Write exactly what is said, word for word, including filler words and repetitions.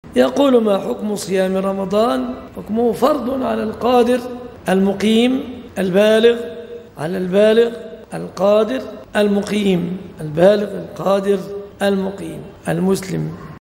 يقول: ما حكم صيام رمضان؟ حكمه فرض على القادر المقيم البالغ، على البالغ القادر المقيم، البالغ القادر المقيم المسلم.